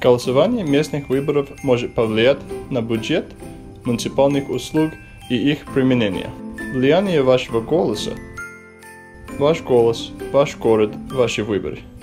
Голосование местных выборов может повлиять на бюджет муниципальных услуг и их применение. Влияние вашего голоса. Ваш голос, ваш город, ваши выборы.